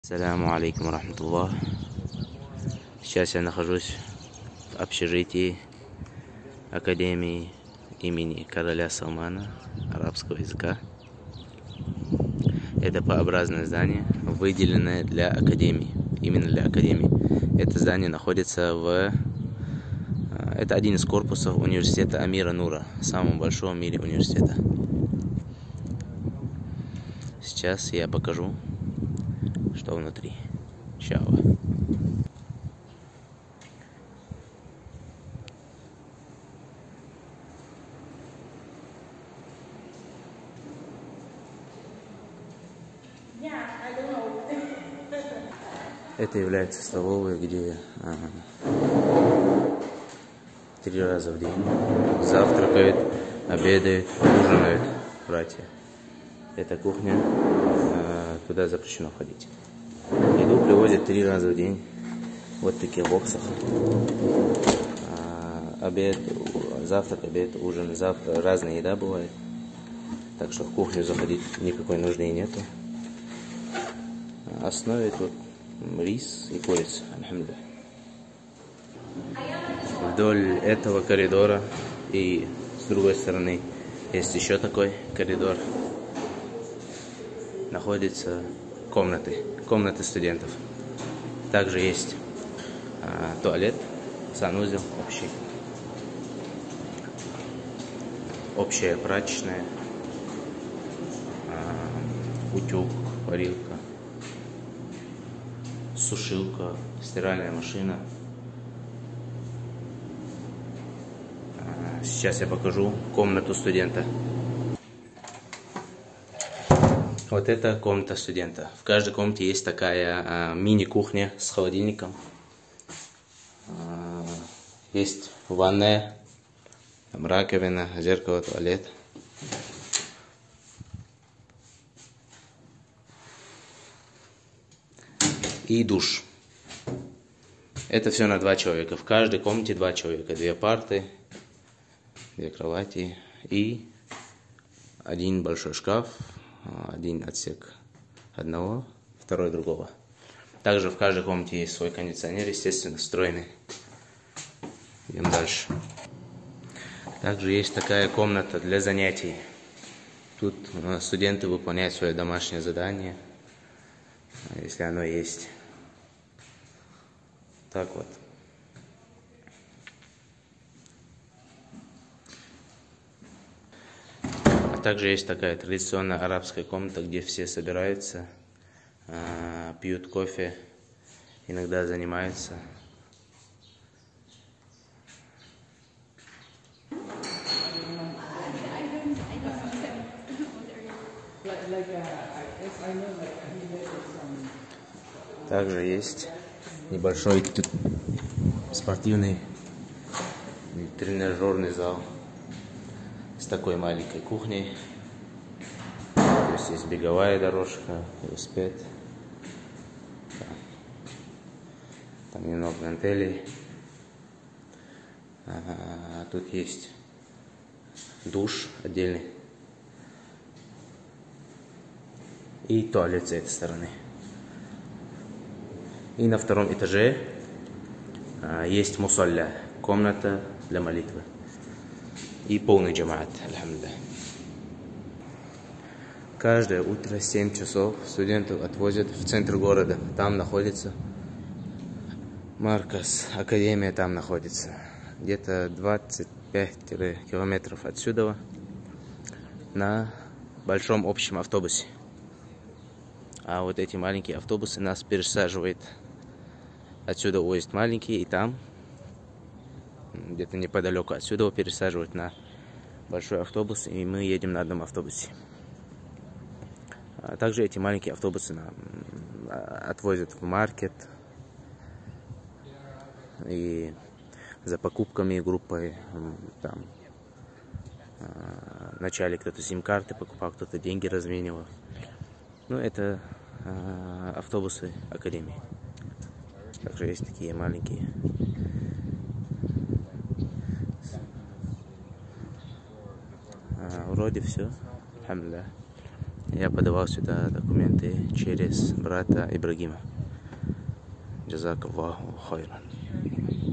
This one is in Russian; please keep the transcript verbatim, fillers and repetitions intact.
Ассаляму алейкум рахматуллах. Сейчас я нахожусь в общежитии Академии имени короля Салмана арабского языка. Это П-образное здание, выделенное для Академии, именно для Академии. Это здание находится в... Это один из корпусов университета Амира Нура, самого большого в мире университета. Сейчас я покажу, что внутри. Иншаллах. Это является столовой, где ага, три раза в день завтракают, обедают, ужинают братья. Это кухня, а, туда запрещено ходить. Еду привозят три раза в день, вот в таких боксах. А, обед, завтрак, обед, ужин, завтрак, разная еда бывает. Так что в кухню заходить никакой нужды и нету. Основе тут рис и курица, альхамдулилlah. Вдоль этого коридора и с другой стороны есть еще такой коридор. Находятся комнаты, комнаты студентов. Также есть а, туалет, санузел общий, общая прачечная, а, утюг, парилка, сушилка, стиральная машина. А, сейчас я покажу комнату студента. Вот это комната студента. В каждой комнате есть такая а, мини-кухня с холодильником. А, есть ванная, там раковина, зеркало, туалет. И душ. Это все на два человека. В каждой комнате два человека. Две парты, две кровати и один большой шкаф. Один отсек одного, второй другого. Также в каждой комнате есть свой кондиционер, естественно, встроенный. Идем дальше. Также есть такая комната для занятий. Тут студенты выполняют свое домашнее задание, если оно есть. Так вот. Также есть такая традиционная арабская комната, где все собираются, э, пьют кофе, иногда занимаются. Также есть небольшой спортивный тренажерный зал с такой маленькой кухней. То есть есть беговая дорожка, велосипед. Там немного гантелей. А, тут есть душ отдельный. И туалет с этой стороны. И на втором этаже а, есть мусалля, комната для молитвы. И полный джамаат, альхамдулилlah. Каждое утро в семь часов студентов отвозят в центр города. Там находится Марказ, академия там находится. Где-то двадцать пять километров отсюда на большом общем автобусе. А вот эти маленькие автобусы нас пересаживают. Отсюда увозят маленькие и там где-то неподалеку отсюда пересаживают на большой автобус, и мы едем на одном автобусе. А также эти маленькие автобусы нам отвозят в маркет и за покупками группой. Там вначале кто-то сим-карты покупал, кто-то деньги разменивал. Ну, это автобусы Академии. Также есть такие маленькие. Вроде все. Альхамдулилlah. Я подавал сюда документы через брата Ибрагима. Джазак Аллаху хайран.